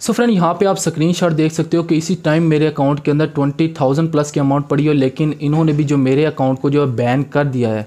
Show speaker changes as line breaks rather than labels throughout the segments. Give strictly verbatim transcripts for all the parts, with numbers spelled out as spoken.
So friend यहाँ पे आप स्क्रीनशॉट देख सकते हो कि इसी टाइम मेरे अकाउंट के अंदर ट्वेंटी थाउजेंड प्लस की अमाउंट पड़ी हो, लेकिन इन्होंने भी जो मेरे अकाउंट को जो है बैन कर दिया है।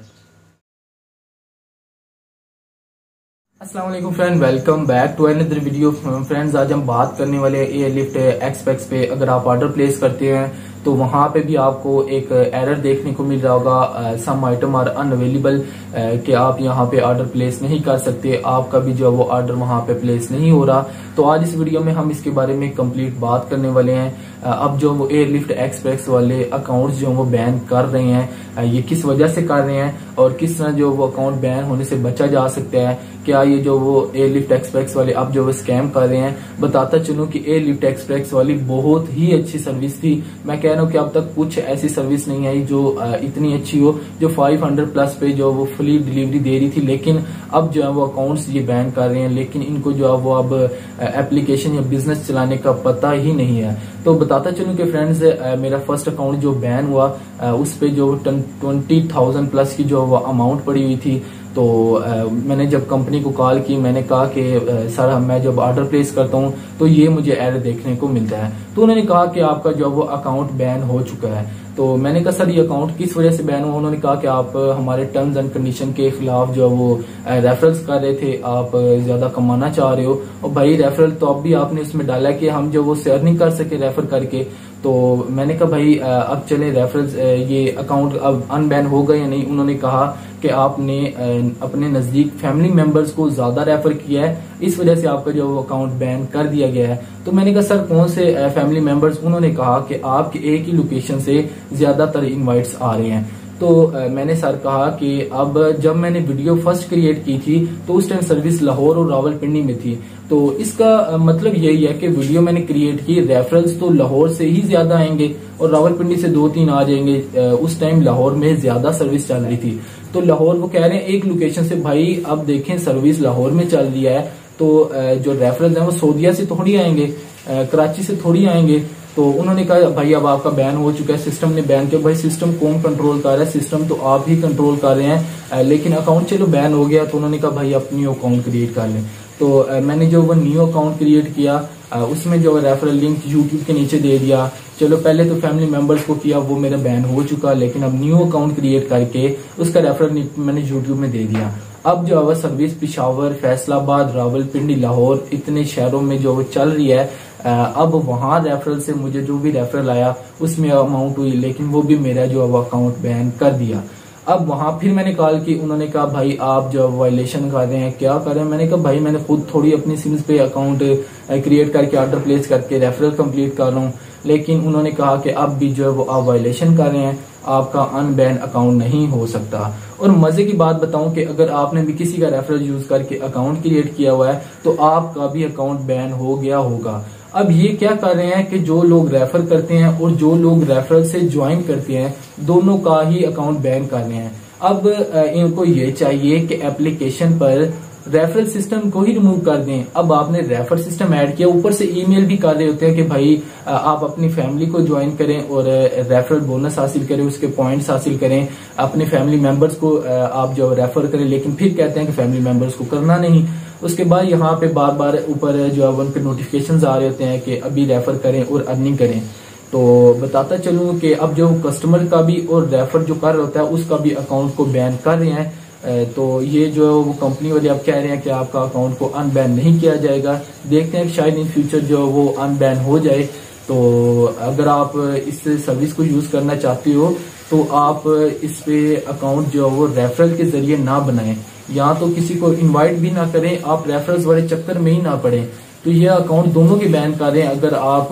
अस्सलाम वालेकुम friend, welcome back to another video. Friends आज हम बात करने वाले हैं एयरलिफ्ट एक्सपेक्स पे। अगर आप ऑर्डर प्लेस करते हैं तो वहां पे भी आपको एक एरर देखने को मिल रहा होगा, सम आइटम आर अनअवेलेबल, कि आप यहाँ पे ऑर्डर प्लेस नहीं कर सकते, आपका भी जो है वो ऑर्डर वहां पे प्लेस नहीं हो रहा। तो आज इस वीडियो में हम इसके बारे में कंप्लीट बात करने वाले हैं। अब जो वो एयरलिफ्ट एक्सप्रेस वाले अकाउंट्स जो वो बैन कर रहे हैं, ये किस वजह से कर रहे हैं और किस तरह जो वो अकाउंट बैन होने से बचा जा सकता है। क्या ये जो वो एयरलिफ्ट एक्सप्रेस वाले अब जो वो स्कैम कर रहे हैं। बताता चलूं कि एयरलिफ्ट एक्सप्रेस वाली बहुत ही अच्छी सर्विस थी। मैं कह रहा हूं कि अब तक कुछ ऐसी सर्विस नहीं आई जो इतनी अच्छी हो, जो पाँच सौ प्लस पे जो वो फ्री डिलीवरी दे रही थी। लेकिन अब जो है वो अकाउंट्स ये बैन कर रहे हैं, लेकिन इनको जो है वो अब एप्लीकेशन या बिजनेस चलाने का पता ही नहीं है। तो बताता चलूं कि फ्रेंड्स मेरा फर्स्ट अकाउंट जो बैन हुआ उस पे जो ट्वेंटी थाउजेंड प्लस की जो वो अमाउंट पड़ी हुई थी। तो आ, मैंने जब कंपनी को कॉल की, मैंने कहा कि सर मैं जब ऑर्डर प्लेस करता हूं तो ये मुझे एरर देखने को मिलता है। तो उन्होंने कहा कि आपका जो वो अकाउंट बैन हो चुका है। तो मैंने कहा सर ये अकाउंट किस वजह से बैन हुआ। उन्होंने कहा कि आप हमारे टर्म्स एंड कंडीशन के खिलाफ जो वो रेफरल्स कर रहे थे, आप ज्यादा कमाना चाह रहे हो। और भाई रेफरल तो अब भी आपने उसमें डाला कि हम जो वो शेयर नहीं कर सके रेफर करके। तो मैंने कहा भाई अब चले रेफरल्स, ये अकाउंट अब अनबैन हो गए या नहीं। उन्होंने कहा कि आपने अपने नजदीक फैमिली मेंबर्स को ज्यादा रेफर किया है, इस वजह से आपका जो अकाउंट बैन कर दिया गया है। तो मैंने कहा सर कौन से फैमिली मेंबर्स। उन्होंने कहा कि आपके एक ही लोकेशन से ज्यादातर इनवाइट्स आ रहे हैं। तो मैंने सर कहा कि अब जब मैंने वीडियो फर्स्ट क्रिएट की थी तो उस टाइम सर्विस लाहौर और रावलपिंडी में थी। तो इसका मतलब यही है कि वीडियो मैंने क्रिएट की, रेफरल्स तो लाहौर से ही ज्यादा आएंगे और रावलपिंडी से दो तीन आ जाएंगे। उस टाइम लाहौर में ज्यादा सर्विस चल रही थी। तो लाहौर वो कह रहे हैं एक लोकेशन से, भाई अब देखें सर्विस लाहौर में चल रही है तो जो रेफरल्स हैं वो सऊदीया से थोड़ी आएंगे, कराची से थोड़ी आएंगे। तो उन्होंने कहा भाई अब आपका बैन हो चुका है, सिस्टम ने बैन किया। भाई सिस्टम कौन कंट्रोल कर रहा है, सिस्टम तो आप ही कंट्रोल कर रहे हैं, लेकिन अकाउंट चलो बैन हो गया। तो उन्होंने कहा भाई आप न्यू अकाउंट क्रिएट कर लें। तो मैंने जो वो न्यू अकाउंट क्रिएट किया, उसमें जो रेफरल लिंक यूट्यूब के नीचे दे दिया। चलो पहले तो फैमिली मेंबर्स को किया, वो मेरा बैन हो चुका, लेकिन अब न्यू अकाउंट क्रिएट करके उसका रेफरल मैंने यूट्यूब में दे दिया। अब जो है सर्विस पिशावर, फैसलाबाद, रावलपिंडी, लाहौर इतने शहरों में जो चल रही है। अब वहां रेफरल से मुझे जो भी रेफरल आया उसमें अमाउंट हुई, लेकिन वो भी मेरा जो अकाउंट बैन कर दिया। अब वहां फिर मैंने कॉल की, उन्होंने कहा भाई आप जो वायलेशन कर रहे हैं, क्या कर रहे हैं। मैंने कहा भाई मैंने खुद थोड़ी अपनी सिम्स पे अकाउंट क्रिएट करके ऑर्डर प्लेस करके रेफरल कंप्लीट कर रहा हूँ। लेकिन उन्होंने कहा कि अब भी जो है वो आप वायलेशन कर रहे हैं, आपका अनबैन अकाउंट नहीं हो सकता। और मजे की बात बताऊं कि अगर आपने भी किसी का रेफरल यूज करके अकाउंट क्रिएट किया हुआ है तो आपका भी अकाउंट बैन हो गया होगा। अब ये क्या कर रहे हैं कि जो लोग रेफर करते हैं और जो लोग रेफरल से ज्वाइन करते हैं, दोनों का ही अकाउंट बैन कर रहे हैं। अब इनको ये चाहिए कि एप्लीकेशन पर रेफरल सिस्टम को ही रिमूव कर दें। अब आपने रेफर सिस्टम ऐड किया, ऊपर से ईमेल भी कर रहे होते हैं कि भाई आप अपनी फैमिली को ज्वाइन करें और रेफरल बोनस हासिल करें, उसके पॉइंट्स हासिल करें, अपने फैमिली मेंबर्स को आप जो रेफर करें। लेकिन फिर कहते हैं कि फैमिली मेंबर्स को करना नहीं। उसके बाद यहाँ पे बार बार ऊपर जो है उनके नोटिफिकेशन आ रहे होते हैं कि अभी रेफर करें और अर्निंग करें। तो बताता चलूं कि अब जो कस्टमर का भी और रेफर जो कर रहा होता है उसका भी अकाउंट को बैन कर रहे हैं। तो ये जो वो कंपनी वाले अब कह रहे हैं कि आपका अकाउंट को अनबैन नहीं किया जाएगा। देखते हैं कि शायद इन फ्यूचर जो वो अनबैन हो जाए। तो अगर आप इस सर्विस को यूज करना चाहते हो तो आप इस पे अकाउंट जो वो रेफरल के जरिए ना बनाएं, या तो किसी को इनवाइट भी ना करें, आप रेफरल्स वाले चक्कर में ही ना पड़े। तो ये अकाउंट दोनों के बैन कर रहे हैं। अगर आप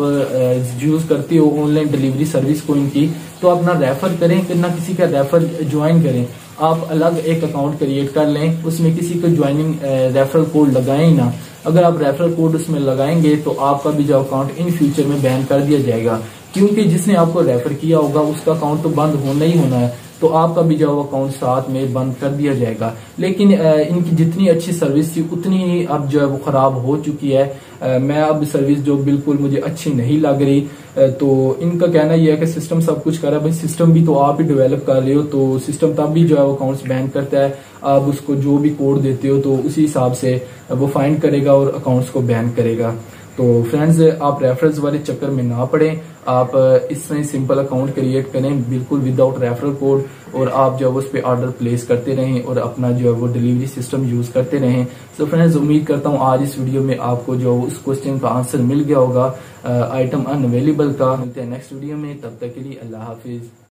यूज करते हो ऑनलाइन डिलीवरी सर्विस को इनकी, तो आप ना रेफर करें कि ना किसी का रेफर ज्वाइन करें। आप अलग एक अकाउंट क्रिएट कर लें, उसमें किसी को ज्वाइनिंग रेफरल कोड लगाएं ही ना। अगर आप रेफरल कोड उसमें लगाएंगे तो आपका भी जो अकाउंट इन फ्यूचर में बैन कर दिया जाएगा, क्योंकि जिसने आपको रेफर किया होगा उसका अकाउंट तो बंद होना ही होना है। तो आपका भी जो अकाउंट साथ में बंद कर दिया जाएगा। लेकिन इनकी जितनी अच्छी सर्विस थी उतनी ही अब जो है वो खराब हो चुकी है। मैं अब सर्विस जो बिल्कुल मुझे अच्छी नहीं लग रही। तो इनका कहना यह है कि सिस्टम सब कुछ कर रहा है। भाई सिस्टम भी तो आप ही डेवलप कर रहे हो, तो सिस्टम तब भी जो है अकाउंट्स बैन करता है। आप उसको जो भी कोड देते हो तो उसी हिसाब से वो फाइंड करेगा और अकाउंट्स को बैन करेगा। तो फ्रेंड्स आप रेफरल्स वाले चक्कर में ना पड़े, आप इस तरह सिंपल अकाउंट क्रिएट करें बिल्कुल विदाउट रेफरल कोड, और आप जो है उस पर ऑर्डर प्लेस करते रहें और अपना जो है वो डिलीवरी सिस्टम यूज करते रहें। सो फ्रेंड्स उम्मीद करता हूँ आज इस वीडियो में आपको जो उस क्वेश्चन का आंसर मिल गया होगा आइटम अनअवेलेबल का। मिलते हैं नेक्स्ट वीडियो में, तब तक के लिए अल्लाह हाफिज।